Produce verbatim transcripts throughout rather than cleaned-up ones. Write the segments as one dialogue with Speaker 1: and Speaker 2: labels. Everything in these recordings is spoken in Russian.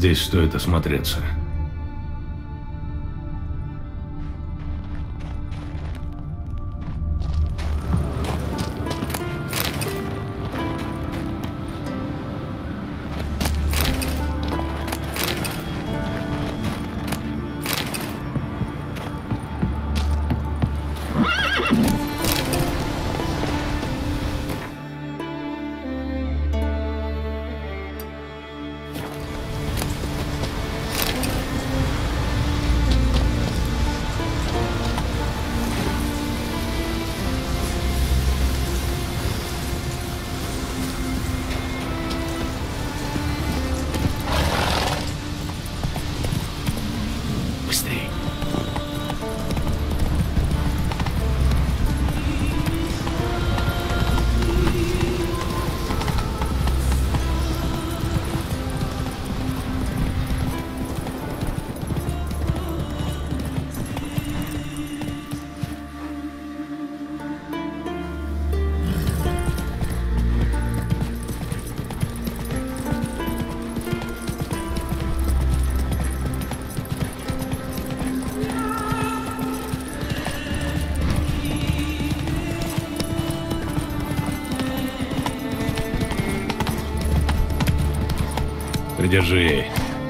Speaker 1: Здесь стоит осмотреться. Придержи.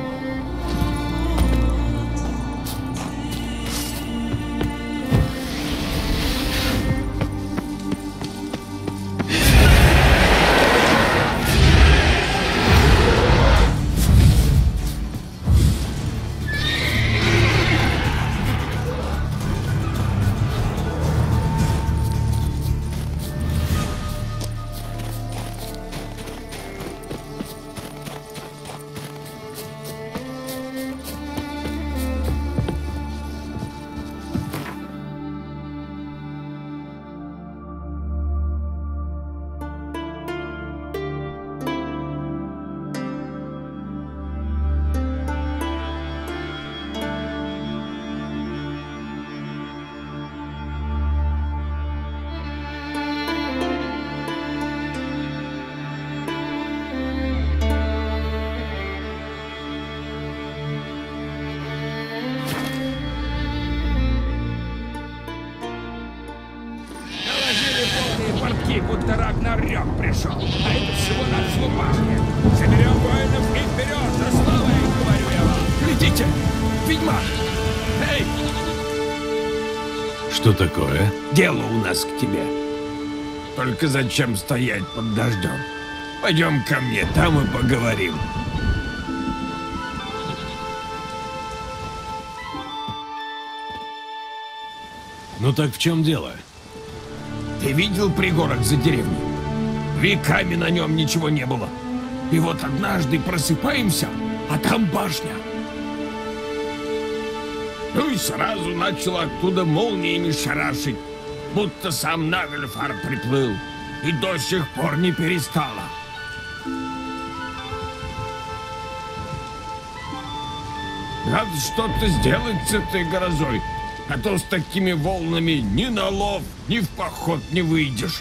Speaker 2: Будто Рагнарёк пришел, а это всего-навсего башня. Соберем воинов и вперед, за славой, говорю я вам. Глядите, ведьмак! Эй!
Speaker 1: Что такое?
Speaker 2: Дело у нас к тебе. Только зачем стоять под дождем? Пойдем ко мне, там и поговорим.
Speaker 1: Ну так в чем дело?
Speaker 2: Ты видел пригорок за деревней? Веками на нем ничего не было. И вот однажды просыпаемся, а там башня. Ну и сразу начал оттуда молниями шарашить, будто сам Нагльфар приплыл. И до сих пор не перестала. Надо что-то сделать с этой грозой. А то с такими волнами ни на лов, ни в поход не выйдешь.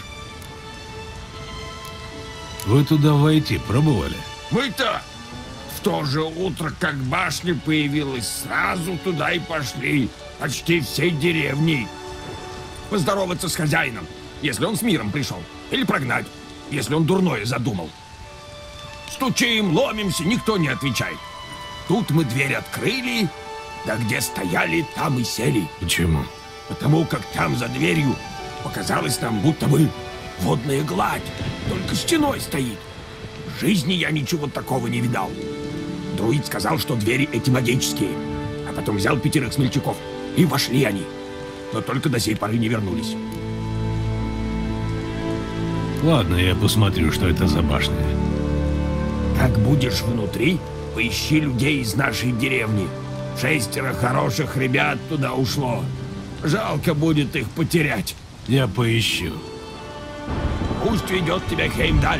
Speaker 1: Вы туда войти пробовали?
Speaker 2: Мы-то в то же утро, как башня появилась, сразу туда и пошли. Почти всей деревней. Поздороваться с хозяином, если он с миром пришел. Или прогнать, если он дурное задумал. Стучим, ломимся, никто не отвечает. Тут мы дверь открыли. Да где стояли, там и сели.
Speaker 1: Почему?
Speaker 2: Потому как там за дверью показалось нам, будто бы водная гладь, только стеной стоит. В жизни я ничего такого не видал. Друид сказал, что двери эти магические. А потом взял пятерых смельчаков, и вошли они. Но только до сей поры не вернулись.
Speaker 1: Ладно, я посмотрю, что это за башня.
Speaker 2: Как будешь внутри, поищи людей из нашей деревни. Шестеро хороших ребят туда ушло. Жалко будет их потерять.
Speaker 1: Я поищу.
Speaker 2: Пусть ведет тебя Хеймдаль.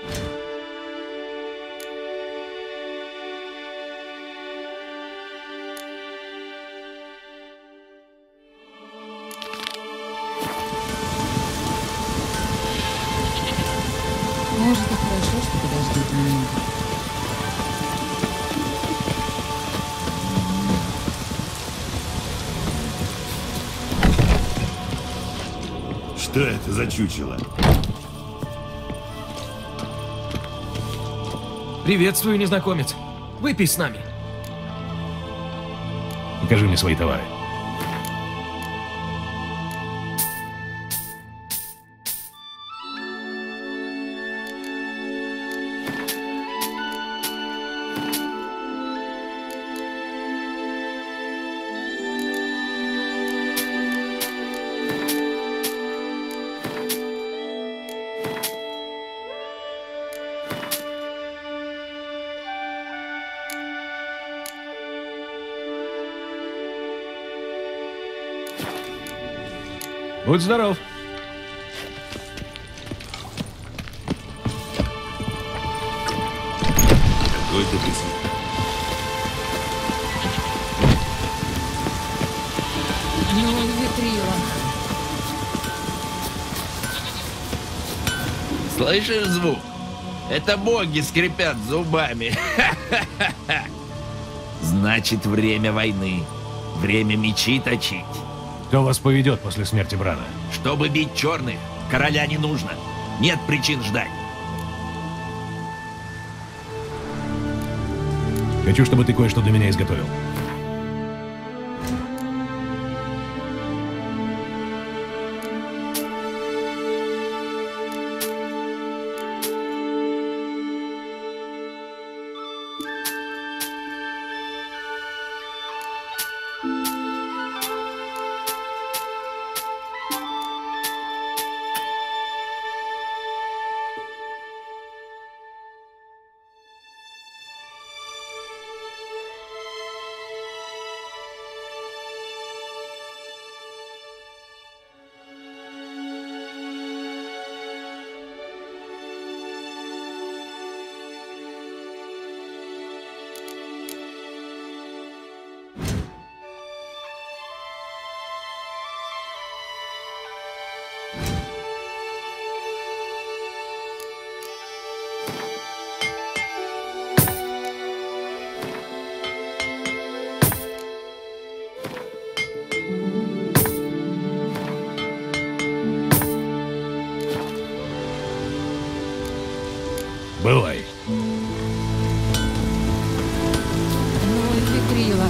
Speaker 3: Может, и хорошо, что подождет немного.
Speaker 4: Что это за чучело?
Speaker 5: Приветствую, незнакомец. Выпей с нами.
Speaker 1: Покажи мне свои товары. Будь здоров.
Speaker 4: Какой ты писатель?
Speaker 3: Ну, ветрила.
Speaker 6: Слышишь звук? Это боги скрипят зубами. Значит, время войны. Время мечи точить.
Speaker 1: Кто вас поведет после смерти брата?
Speaker 6: Чтобы бить черных, короля не нужно. Нет причин ждать.
Speaker 1: Хочу, чтобы ты кое-что для меня изготовил. Бывай.
Speaker 3: Ну, ветрила.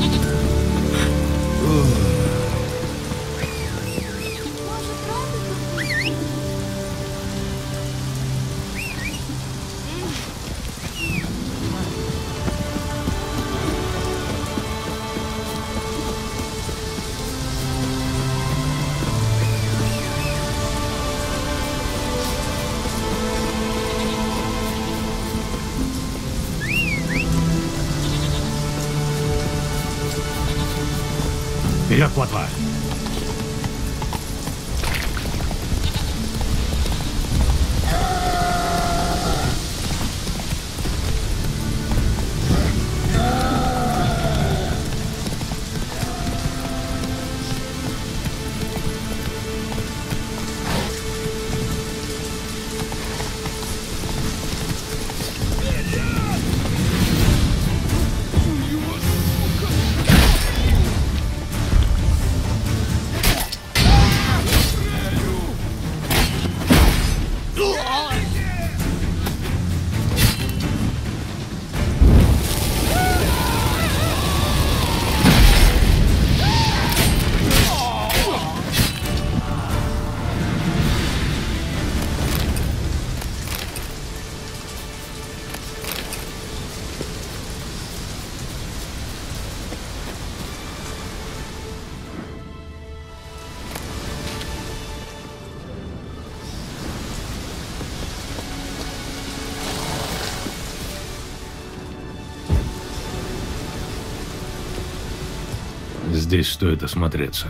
Speaker 1: Вперед, плотва! Здесь стоит осмотреться.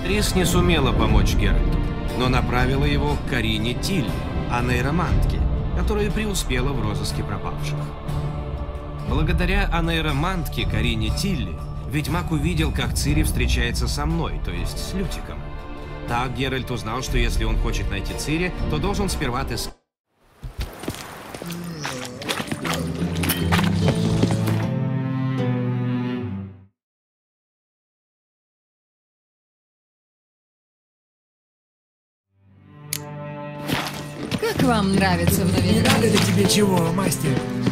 Speaker 7: Трис не сумела помочь Геральту, но направила его к Карине Тилли, а нейромантке, которая преуспела в розыске пропавших. Благодаря анейромантке Карине Тилли ведьмак увидел, как Цири встречается со мной, то есть с Лютиком. Так Геральт узнал, что если он хочет найти Цири, то должен сперва отыскать.
Speaker 3: Как вам нравится в новинке?
Speaker 8: Не надо ли тебе чего, мастер?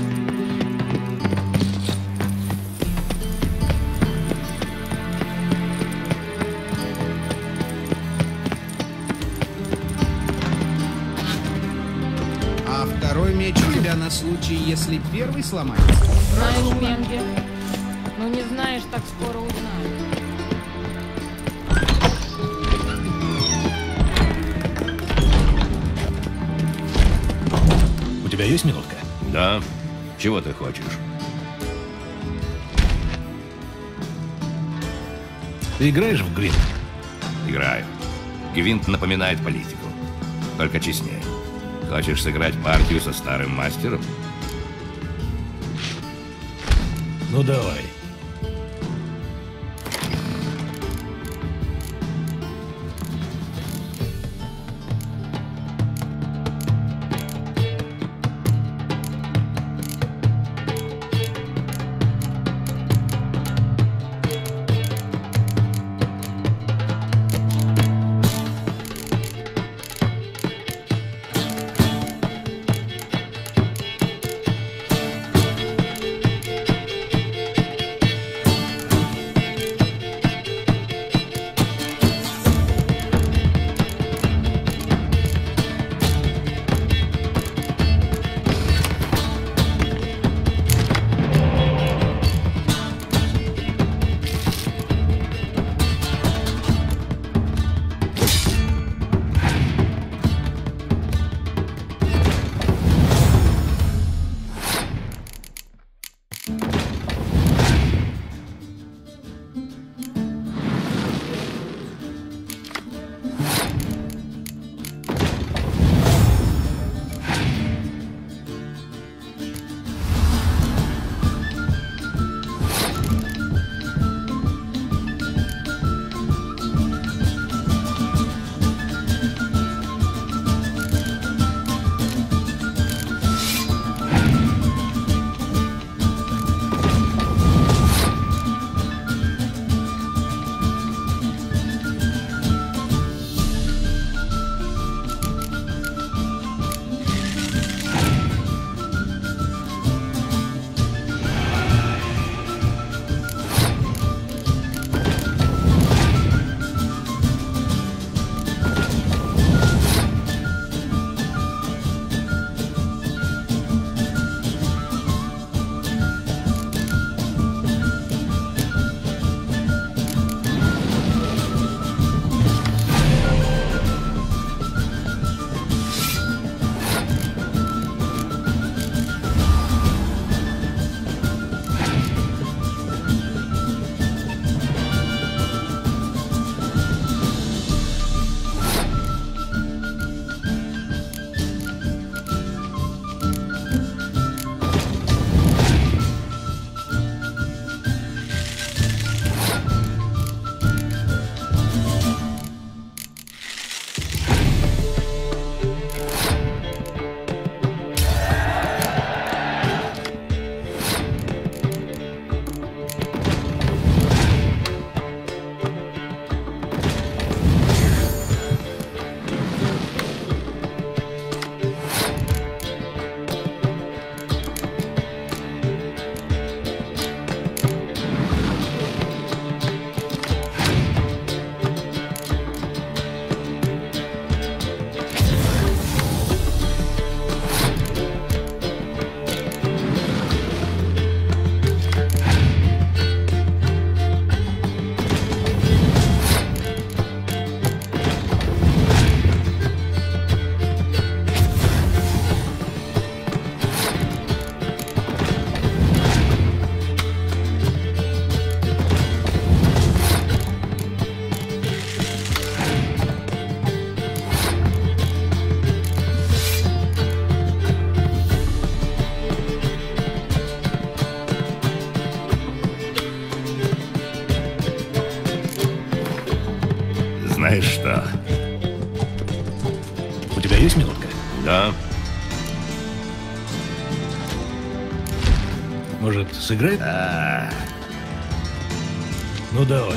Speaker 9: А второй меч у тебя на случай, если первый сломается?
Speaker 10: Знаешь, Менги, ну не знаешь, так скоро узнаешь.
Speaker 1: У тебя есть минутка?
Speaker 4: Да. Чего ты хочешь?
Speaker 1: Ты играешь в Гвинт?
Speaker 4: Играю. Гвинт напоминает политику. Только честнее. Хочешь сыграть партию со старым мастером?
Speaker 1: Ну давай.
Speaker 4: Знаешь что?
Speaker 1: У тебя есть минутка?
Speaker 4: Да.
Speaker 1: Может, сыграть?
Speaker 4: А,
Speaker 1: Ну давай.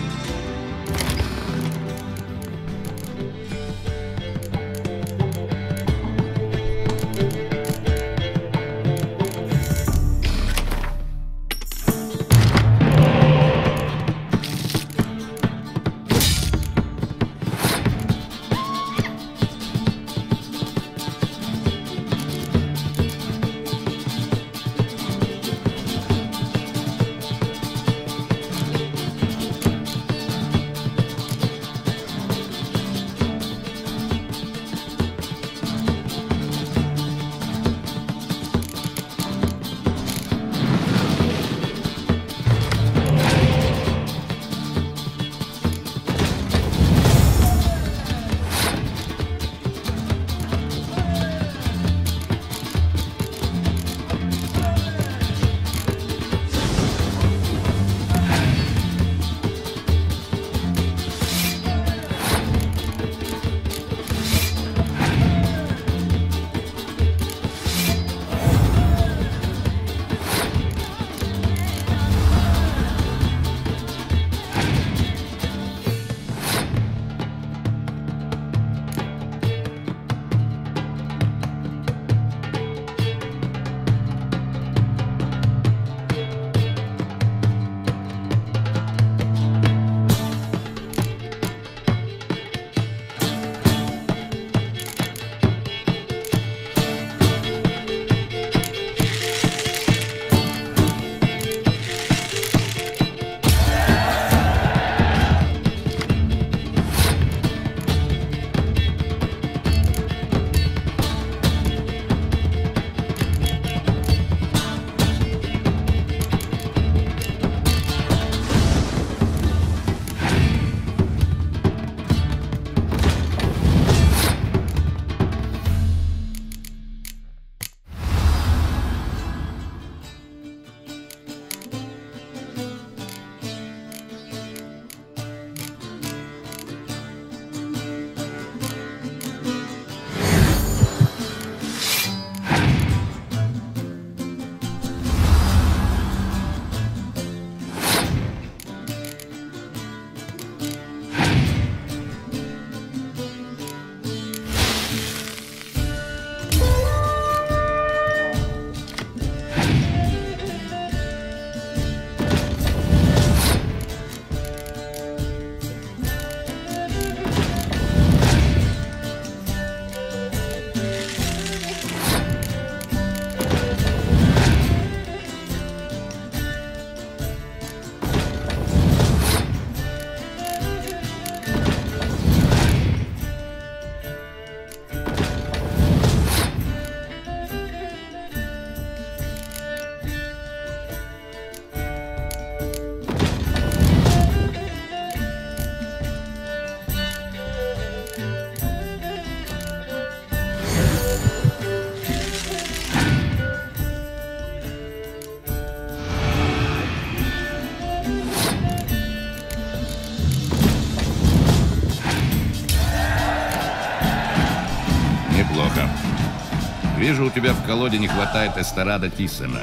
Speaker 4: Вижу, у тебя в колоде не хватает Эстерада Тиссена.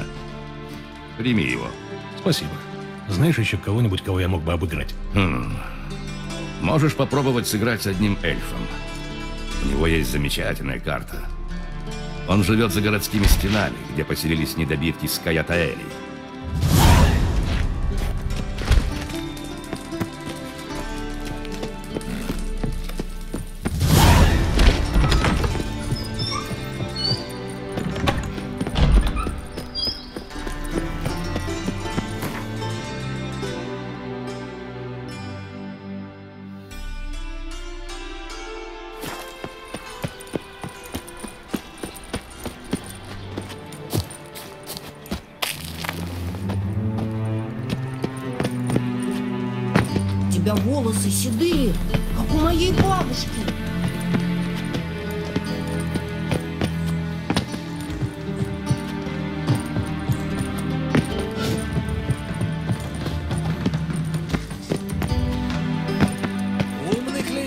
Speaker 4: Прими его.
Speaker 1: Спасибо. Знаешь еще кого-нибудь, кого я мог бы обыграть?
Speaker 4: Хм. Можешь попробовать сыграть с одним эльфом. У него есть замечательная карта. Он живет за городскими стенами, где поселились недобитки Скаятаэлей.
Speaker 11: У тебя волосы седые, как у моей бабушки.
Speaker 8: Умных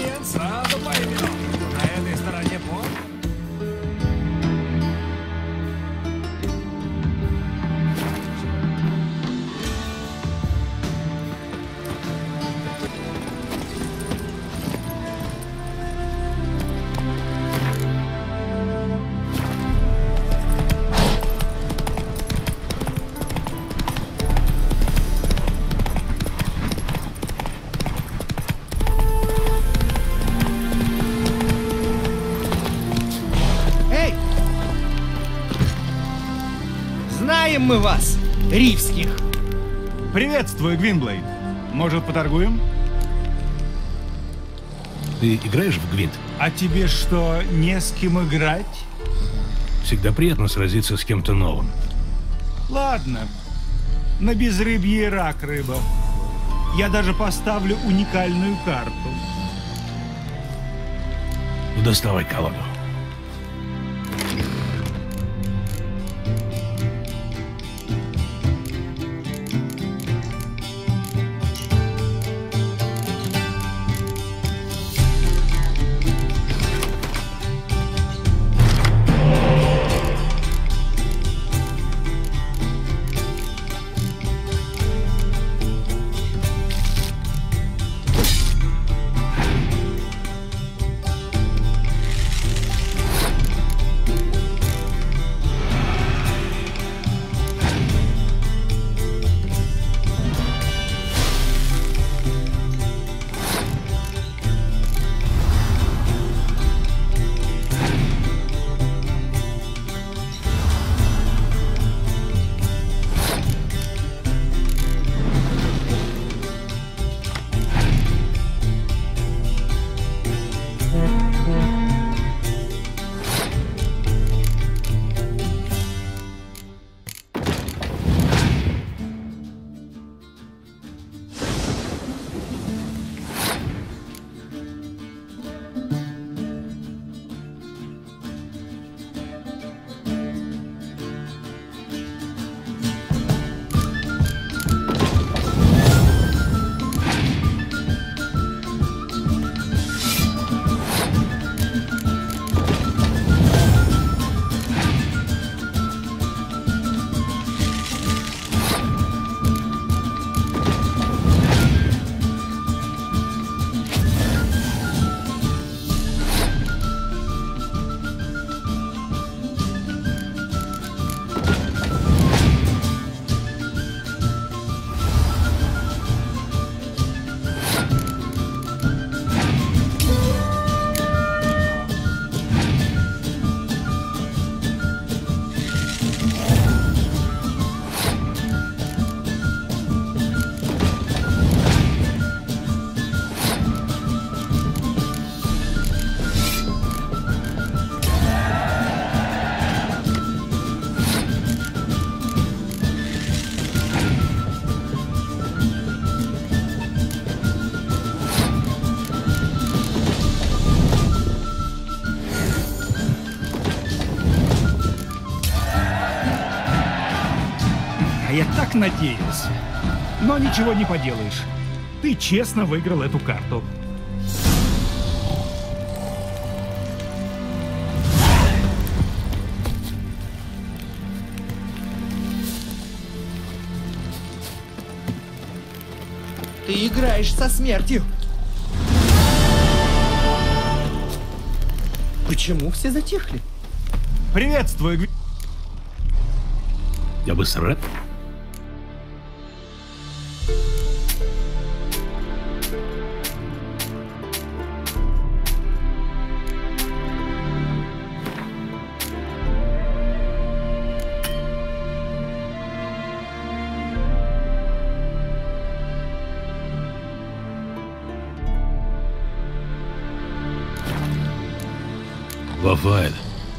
Speaker 12: Увидим мы вас, ривских.
Speaker 13: Приветствую, Гвинблейд. Может, поторгуем?
Speaker 1: Ты играешь в Гвинт?
Speaker 13: А тебе что, не с кем играть?
Speaker 1: Всегда приятно сразиться с кем-то новым.
Speaker 13: Ладно. На безрыбье рак, рыба. Я даже поставлю уникальную карту.
Speaker 1: Ну, доставай колоду.
Speaker 13: А я так надеялся. Но ничего не поделаешь. Ты честно выиграл эту карту.
Speaker 12: Ты играешь со смертью. Почему все затихли?
Speaker 13: Приветствую, Гви...
Speaker 1: Я бы срать. Лафайет.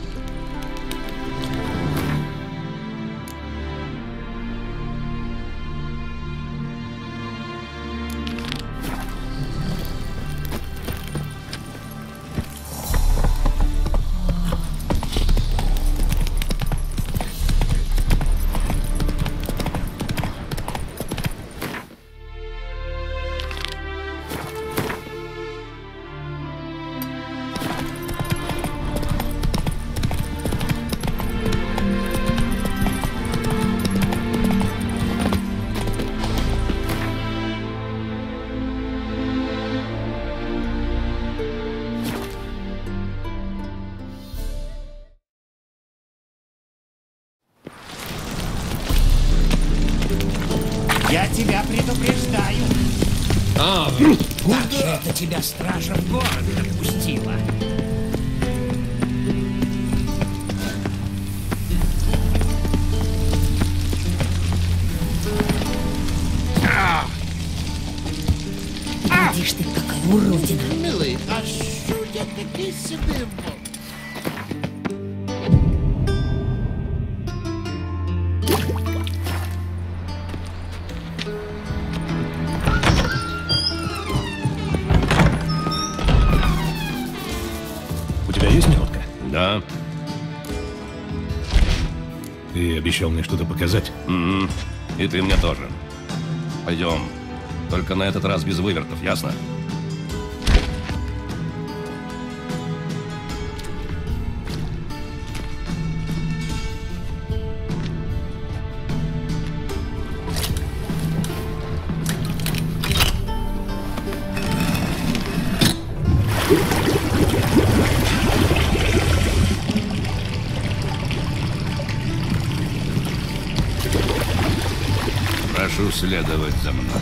Speaker 12: Я тебя предупреждаю.
Speaker 5: А,
Speaker 12: как же это тебя стража в город отпустила?
Speaker 11: Иди ж ты, какая уродина.
Speaker 12: Милый, а що я такий сидим?
Speaker 1: У тебя есть минутка?
Speaker 4: Да.
Speaker 1: Ты обещал мне что-то показать?
Speaker 4: Угу. И ты мне тоже. Пойдем. Только на этот раз без вывертов, ясно? Прошу следовать за мной.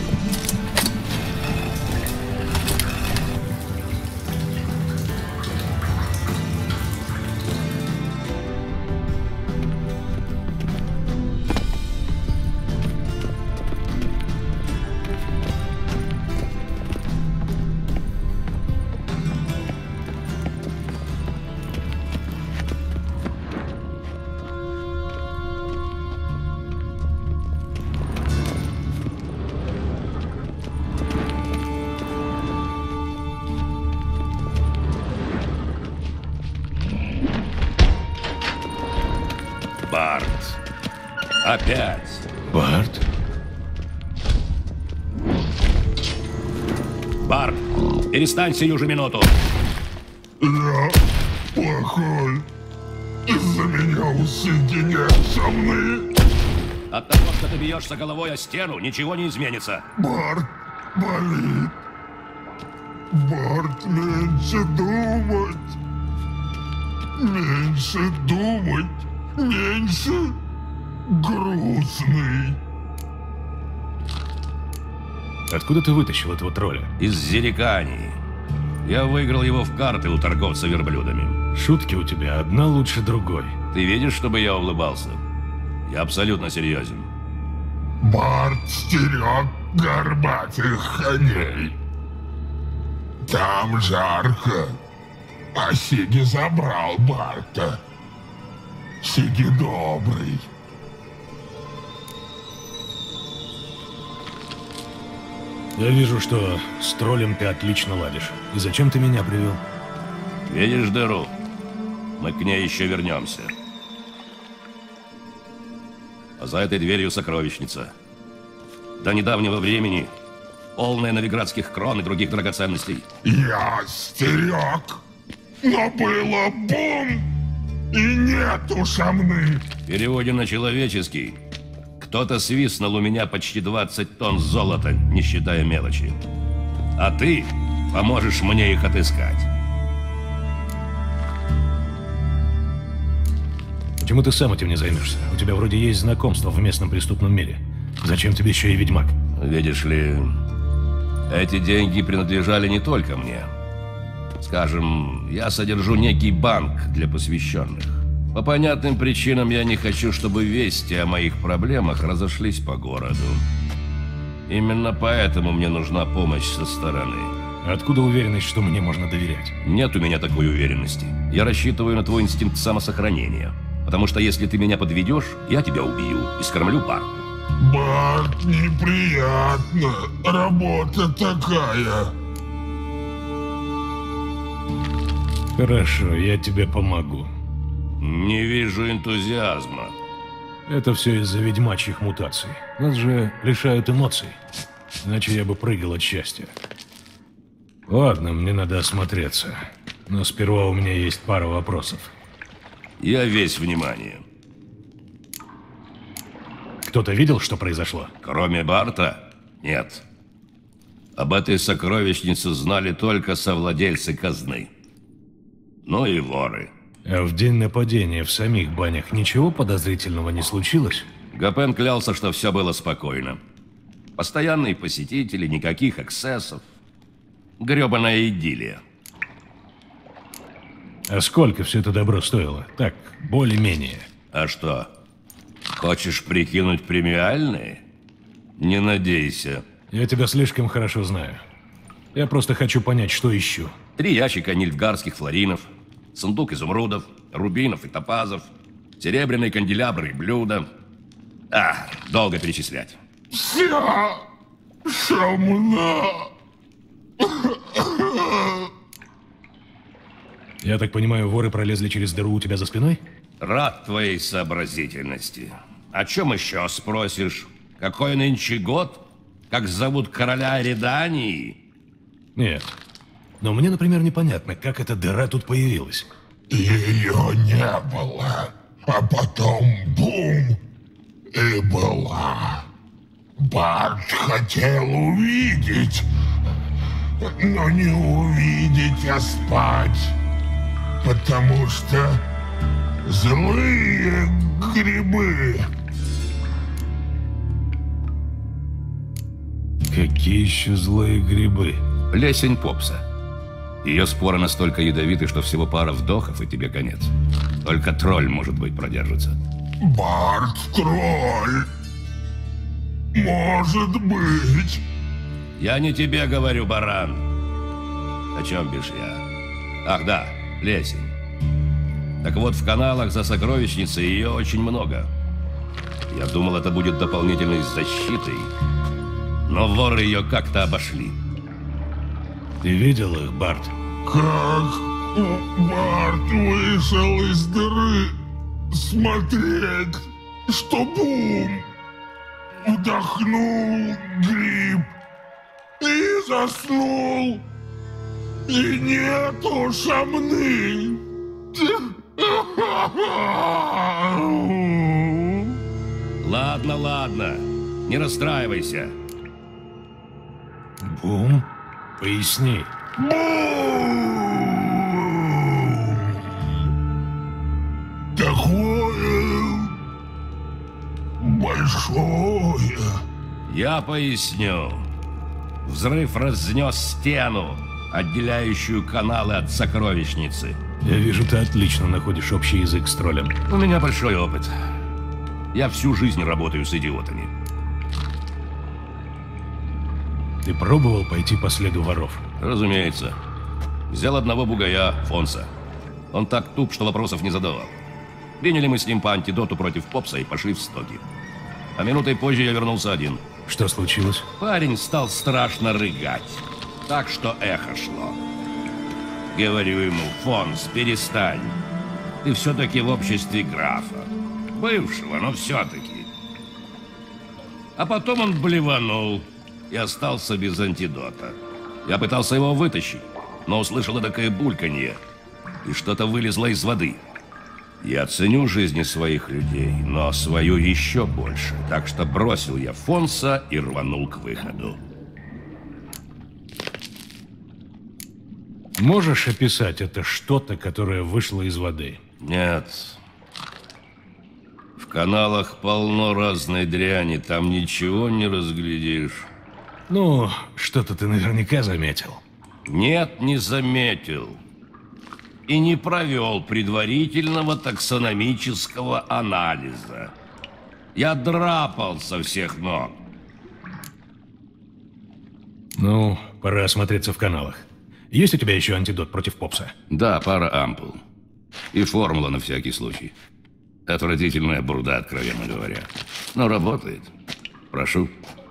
Speaker 4: Барт. Опять.
Speaker 1: Барт?
Speaker 4: Барт, перестань сию же минуту.
Speaker 14: Я плохой. Из-за меня усы несомные.
Speaker 4: От того, что ты бьешься головой о стену, ничего не изменится.
Speaker 14: Барт болит. Барт, меньше думать. Меньше думать. Меньше грустный.
Speaker 1: Откуда ты вытащил этого тролля?
Speaker 4: Из Зерикании. Я выиграл его в карты у торговца верблюдами.
Speaker 1: Шутки у тебя одна лучше другой.
Speaker 4: Ты видишь, чтобы я улыбался? Я абсолютно серьезен.
Speaker 14: Барт стерег горбатых коней. Там жарко. А Сиги забрал Барта. Сиги добрый.
Speaker 1: Я вижу, что с троллем ты отлично ладишь. И зачем ты меня привел?
Speaker 4: Видишь дыру? Мы к ней еще вернемся. А за этой дверью сокровищница. До недавнего времени полная новиградских крон и других драгоценностей.
Speaker 14: Я стерег, но было бум! И нету шамны.
Speaker 4: В переводе на человеческий, кто-то свистнул у меня почти двадцать тонн золота, не считая мелочи. А ты поможешь мне их отыскать.
Speaker 1: Почему ты сам этим не займешься? У тебя вроде есть знакомство в местном преступном мире. Зачем тебе еще и ведьмак?
Speaker 4: Видишь ли, эти деньги принадлежали не только мне. Скажем, я содержу некий банк для посвященных. По понятным причинам я не хочу, чтобы вести о моих проблемах разошлись по городу. Именно поэтому мне нужна помощь со стороны.
Speaker 1: Откуда уверенность, что мне можно доверять?
Speaker 4: Нет у меня такой уверенности. Я рассчитываю на твой инстинкт самосохранения. Потому что если ты меня подведешь, я тебя убью и скормлю Барту.
Speaker 14: Барт, неприятно. Работа такая.
Speaker 1: Хорошо, я тебе помогу.
Speaker 4: Не вижу энтузиазма.
Speaker 1: Это все из-за ведьмачьих мутаций. Нас же лишают эмоций. Иначе я бы прыгал от счастья. Ладно, мне надо осмотреться. Но сперва у меня есть пара вопросов.
Speaker 4: Я весь внимание.
Speaker 1: Кто-то видел, что произошло?
Speaker 4: Кроме Барта? Нет. Об этой сокровищнице знали только совладельцы казны. Ну и воры.
Speaker 1: А в день нападения в самих банях ничего подозрительного не случилось?
Speaker 4: Гапен клялся, что все было спокойно. Постоянные посетители, никаких эксцессов. Гребаная идиллия.
Speaker 1: А сколько все это добро стоило? Так, более-менее.
Speaker 4: А что, хочешь прикинуть премиальные? Не надейся.
Speaker 1: Я тебя слишком хорошо знаю. Я просто хочу понять, что ищу.
Speaker 4: Три ящика нильфгарских флоринов, сундук изумрудов, рубинов и топазов, серебряные канделябры и блюда. А, долго перечислять.
Speaker 14: Вся шамна.
Speaker 1: Я так понимаю, воры пролезли через дыру у тебя за спиной?
Speaker 4: Рад твоей сообразительности. О чем еще спросишь? Какой нынче год? Как зовут короля Редании?
Speaker 1: Нет. Но мне, например, непонятно, как эта дыра тут появилась.
Speaker 14: Ее не было, а потом бум, и была. Барт хотел увидеть, но не увидеть, а спать. Потому что злые грибы.
Speaker 1: Какие еще злые грибы?
Speaker 4: Плесень попса. Ее споры настолько ядовиты, что всего пара вдохов, и тебе конец. Только тролль, может быть, продержится.
Speaker 14: Барт тролль. Может быть.
Speaker 4: Я не тебе говорю, баран. О чем бишь я? Ах, да, плесень. Так вот, в каналах за сокровищницей ее очень много. Я думал, это будет дополнительной защитой, но воры ее как-то обошли.
Speaker 1: Ты видел их, Барт?
Speaker 14: Как Барт вышел из дыры смотреть, что бум, вдохнул гриб и заснул, и нету шамны.
Speaker 4: Ладно, ладно, не расстраивайся.
Speaker 1: Бум? Поясни.
Speaker 14: Такое большое.
Speaker 4: Я поясню. Взрыв разнес стену, отделяющую каналы от сокровищницы.
Speaker 1: Я вижу, ты отлично находишь общий язык с троллем.
Speaker 4: У меня большой опыт. Я всю жизнь работаю с идиотами.
Speaker 1: Ты пробовал пойти по следу воров?
Speaker 4: Разумеется. Взял одного бугая, Фонса. Он так туп, что вопросов не задавал. Приняли мы с ним по антидоту против попса и пошли в стоки. А минутой позже я вернулся один.
Speaker 1: Что случилось?
Speaker 4: Парень стал страшно рыгать. Так что эхо шло. Говорю ему: Фонс, перестань. Ты все-таки в обществе графа. Бывшего, но все-таки. А потом он блеванул и остался без антидота. Я пытался его вытащить, но услышал такое бульканье, и что-то вылезло из воды. Я ценю жизни своих людей, но свою еще больше. Так что бросил я Фонса и рванул к выходу.
Speaker 1: Можешь описать это что-то, которое вышло из воды?
Speaker 4: Нет. В каналах полно разной дряни, там ничего не разглядишь.
Speaker 1: Ну, что-то ты наверняка заметил.
Speaker 4: Нет, не заметил. И не провел предварительного таксономического анализа. Я драпал со всех ног.
Speaker 1: Ну, пора осмотреться в каналах. Есть у тебя еще антидот против попса?
Speaker 4: Да, пара ампул. И формула на всякий случай. Отвратительная бурда, откровенно говоря. Но работает. Прошу.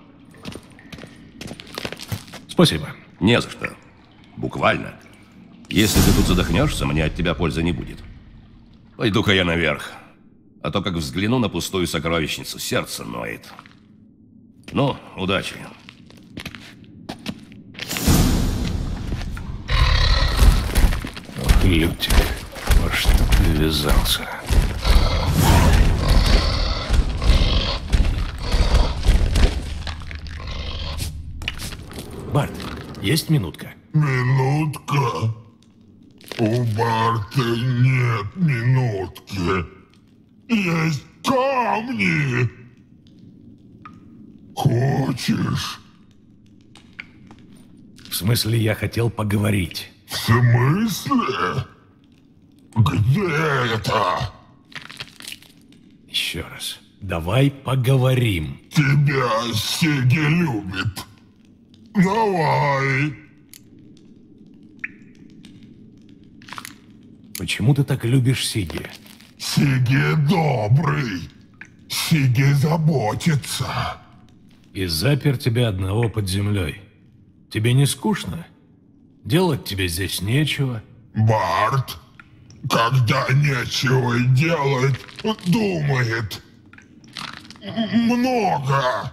Speaker 1: Спасибо.
Speaker 4: Не за что. Буквально. Если ты тут задохнешься, мне от тебя пользы не будет. Пойду-ка я наверх. А то, как взгляну на пустую сокровищницу, сердце ноет. Ну, удачи.
Speaker 1: Ох, Лютик, во что ты ввязался? Барт, есть минутка?
Speaker 14: Минутка? У Барта нет минутки. Есть камни. Хочешь?
Speaker 1: В смысле, я хотел поговорить.
Speaker 14: В смысле? Где это?
Speaker 1: Еще раз. Давай поговорим.
Speaker 14: Тебя Сиги любит. Давай.
Speaker 1: Почему ты так любишь Сиги?
Speaker 14: Сиги добрый. Сиги заботится.
Speaker 1: И запер тебя одного под землей. Тебе не скучно? Делать тебе здесь нечего.
Speaker 14: Барт, когда нечего делать, думает много.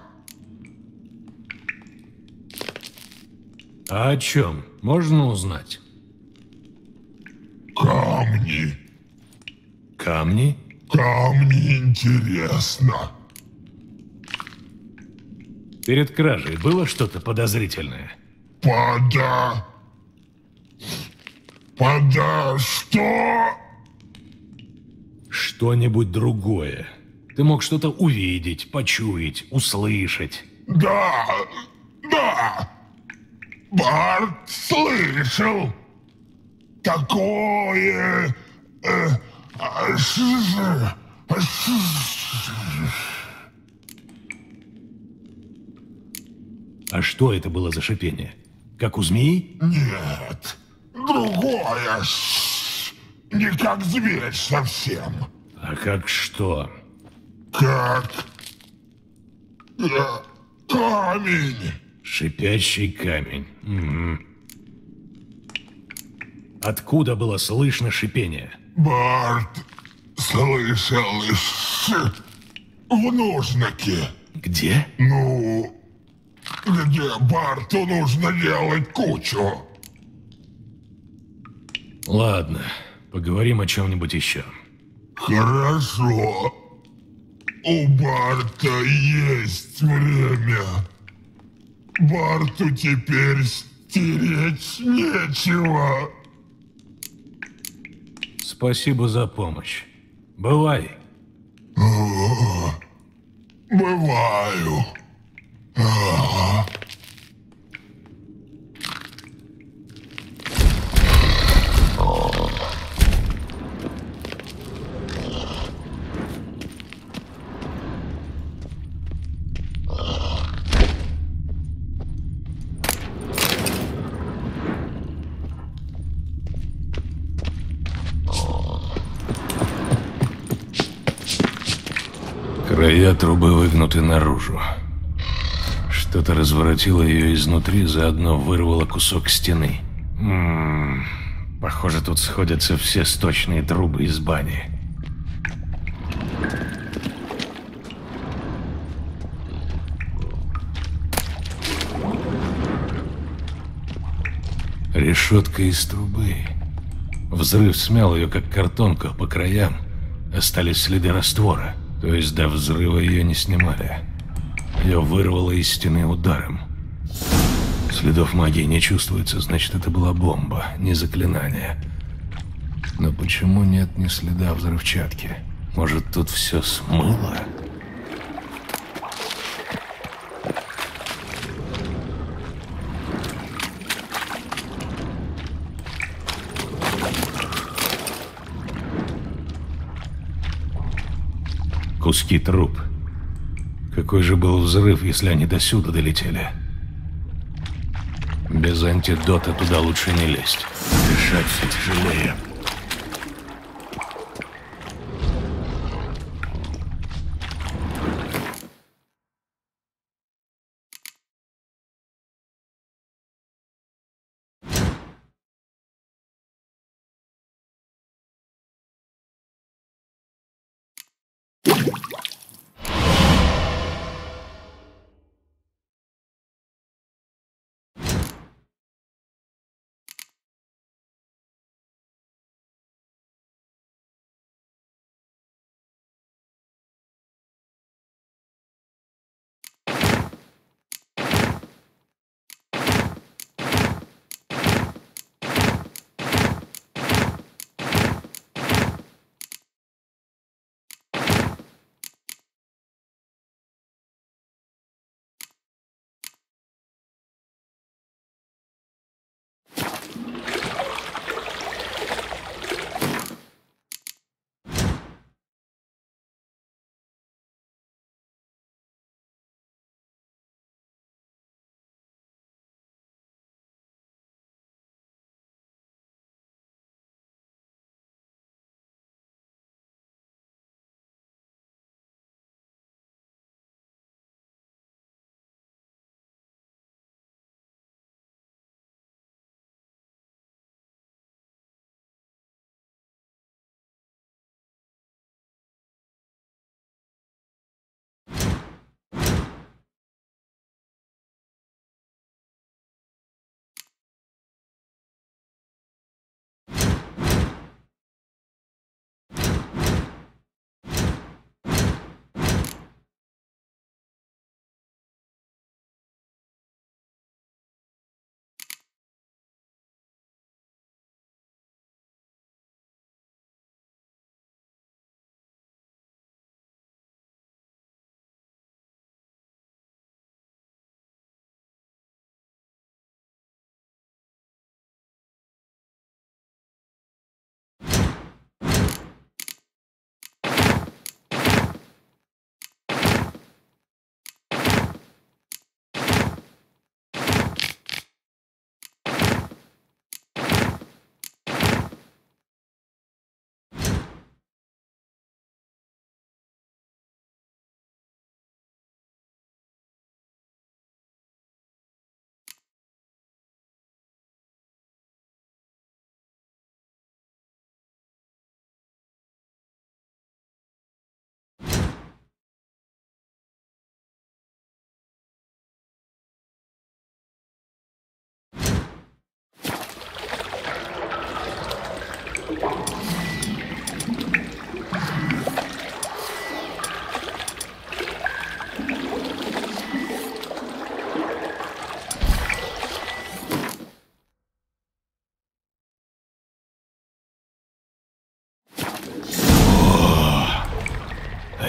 Speaker 1: А о чем? Можно узнать?
Speaker 14: Камни.
Speaker 1: Камни?
Speaker 14: Камни интересно.
Speaker 1: Перед кражей было что-то подозрительное?
Speaker 14: Пода... Пода... Что?
Speaker 1: Что-нибудь другое. Ты мог что-то увидеть, почуять, услышать.
Speaker 14: Да, да. Барт слышал. Такое... Э, а, ш, а, ш,
Speaker 1: А что это было за шипение? Как у змеи?
Speaker 14: Нет, другое. Не как зверь совсем.
Speaker 1: А как что?
Speaker 14: Как... Э, камень.
Speaker 1: Шипящий камень. Угу. Откуда было слышно шипение?
Speaker 14: Барт слышал ш... в нужнике.
Speaker 1: Где?
Speaker 14: Ну... Где Барту нужно делать кучу.
Speaker 1: Ладно, поговорим о чем-нибудь еще.
Speaker 14: Хорошо. У Барта есть время. Барту теперь стеречь нечего.
Speaker 1: Спасибо за помощь. Бывай.
Speaker 14: О, бываю. А.
Speaker 1: Края трубы выгнуты наружу. Что-то разворотило ее изнутри, заодно вырвало кусок стены. М-м-м, похоже, тут сходятся все сточные трубы из бани. Решетка из трубы. Взрыв смял ее, как картонку, по краям остались следы раствора. То есть до взрыва ее не снимали. Ее вырвало из стены ударом. Следов магии не чувствуется, значит, это была бомба, не заклинание. Но почему нет ни следа взрывчатки? Может, тут все смыло? Куски труб. Какой же был взрыв, если они до сюда долетели? Без антидота туда лучше не лезть. Дышать все тяжелее.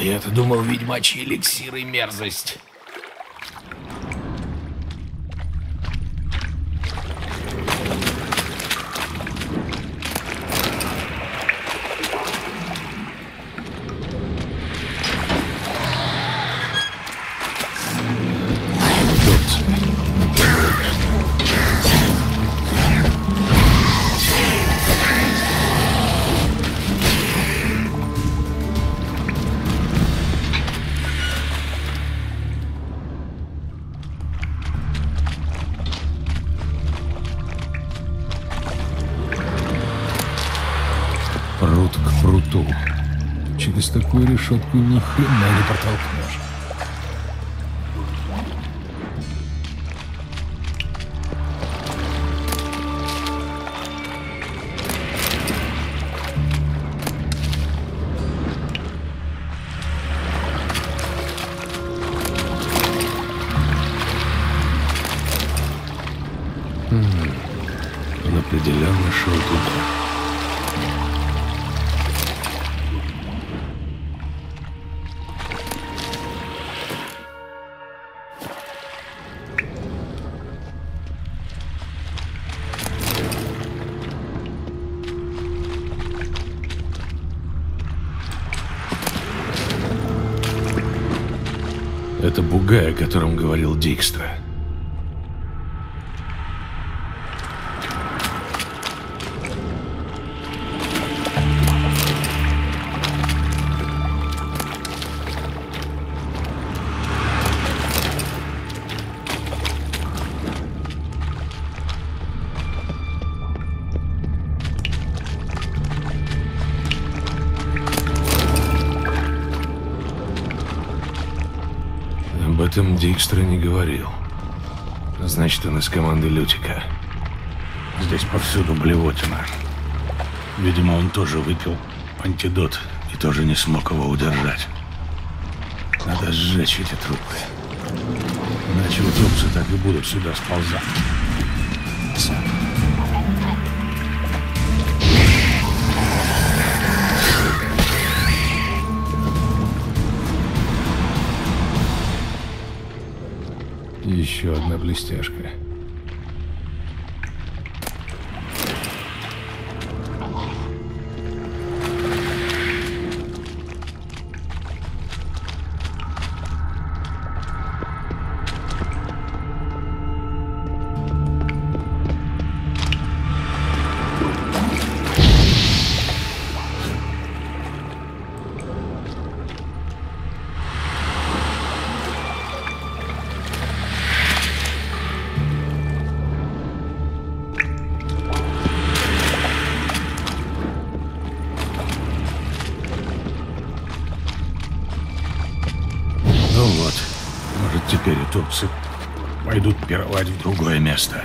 Speaker 12: я-то думал, ведьмачий эликсир и мерзость.
Speaker 1: Прут к пруту. Через такую решетку ни хрена не протолкнешь. Хм. Он определенно шел туда. Это бугай, о котором говорил Дикстра. Об этом Дикстра не говорил. Значит, он из команды Лютика.
Speaker 15: Здесь повсюду блевотина. Видимо, он тоже выпил антидот и тоже не смог его удержать. Надо сжечь эти трупы. Иначе утопцы так и будут сюда сползать.
Speaker 1: Еще одна блестяшка.
Speaker 15: Ну вот, может, теперь утопцы пойдут пировать в другое место.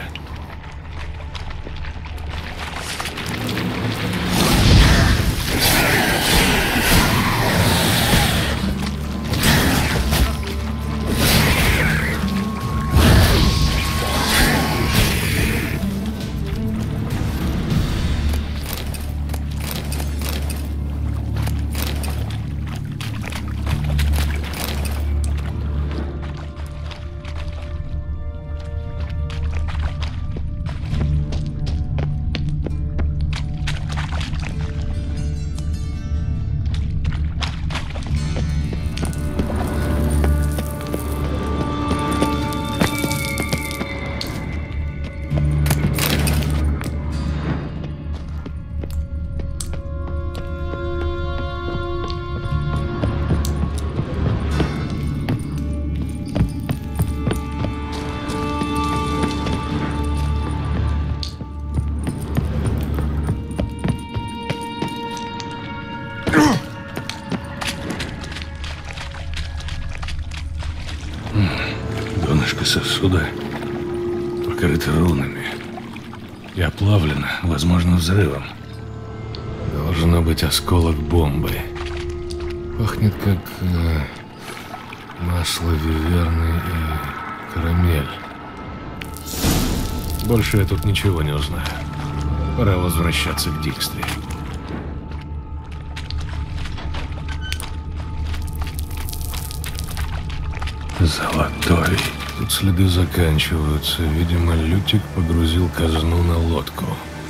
Speaker 15: Донышко сосуда покрыто рунами и оплавлено, возможно, взрывом.
Speaker 1: Должно быть осколок бомбы. Пахнет как э, масло виверны и карамель. Больше я тут ничего не узнаю. Пора возвращаться к Дикстре. Золотой. Тут следы заканчиваются. Видимо, Лютик погрузил казну на лодку.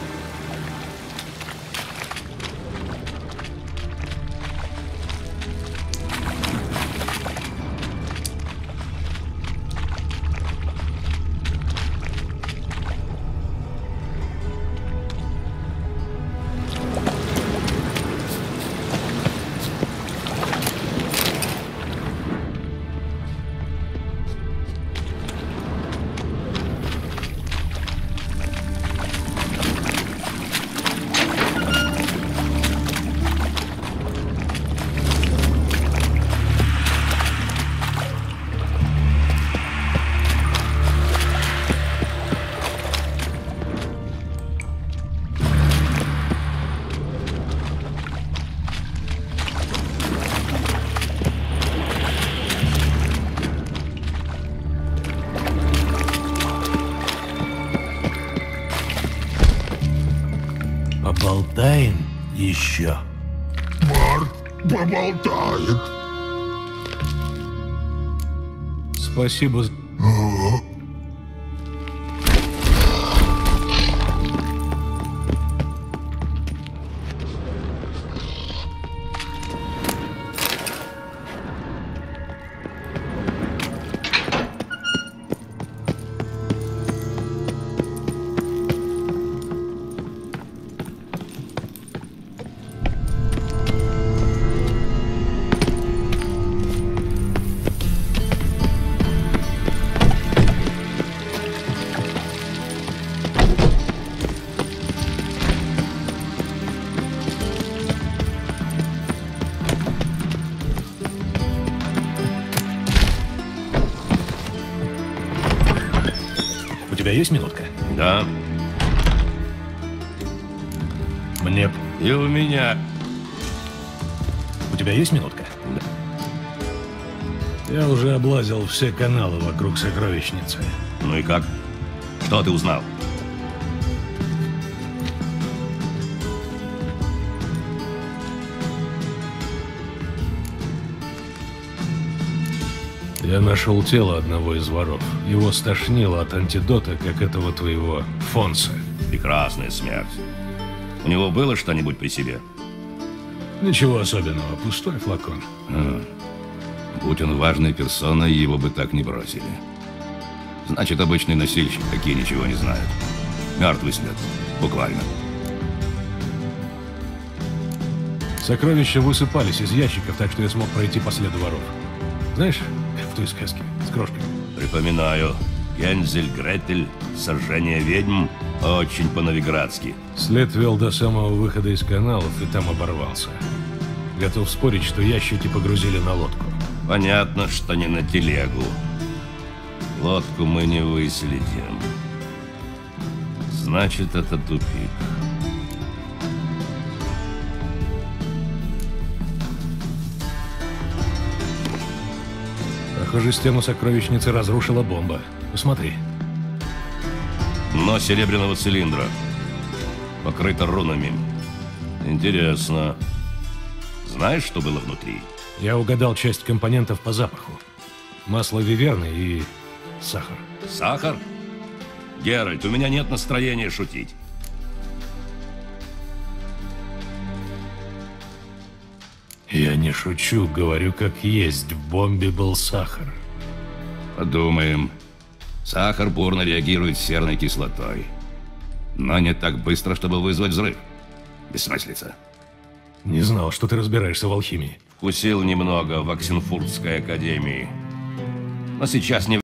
Speaker 15: Поболтаем еще.
Speaker 14: Марк поболтает.
Speaker 1: Спасибо. У тебя есть минутка?
Speaker 4: Да.
Speaker 1: Мне...
Speaker 4: И у меня.
Speaker 1: У тебя есть минутка?
Speaker 4: Да.
Speaker 1: Я уже облазил все каналы вокруг сокровищницы.
Speaker 4: Ну и как? Что ты узнал?
Speaker 1: Я нашел тело одного из воров. Его стошнило от антидота, как этого твоего Фонса.
Speaker 4: Прекрасная смерть. У него было что-нибудь при себе?
Speaker 1: Ничего особенного, пустой флакон.
Speaker 4: А, будь он важной персоной, его бы так не бросили. Значит, обычный носильщик, такие ничего не знают. Мертвый след, буквально.
Speaker 1: Сокровища высыпались из ящиков, так что я смог пройти по следу воров. Знаешь, как в той сказке, с крошками.
Speaker 4: Припоминаю. Гензель, Гретель, сожжение ведьм. Очень по-новиградски.
Speaker 1: След вел до самого выхода из каналов и там оборвался. Готов спорить, что ящики погрузили на лодку.
Speaker 4: Понятно, что не на телегу. Лодку мы не выследим. Значит, это тупик.
Speaker 1: Похоже, стену сокровищницы разрушила бомба. Посмотри.
Speaker 4: Дно серебряного цилиндра. Покрыто рунами. Интересно. Знаешь, что было внутри?
Speaker 1: Я угадал часть компонентов по запаху. Масло виверны и сахар.
Speaker 4: Сахар? Геральт, у меня нет настроения шутить.
Speaker 1: Я не шучу, говорю как есть. В бомбе был сахар.
Speaker 4: Подумаем. Сахар бурно реагирует с серной кислотой. Но не так быстро, чтобы вызвать взрыв. Бессмыслица.
Speaker 1: Не знал, что ты разбираешься в алхимии.
Speaker 4: Вкусил немного в Оксенфуртской академии. Но сейчас не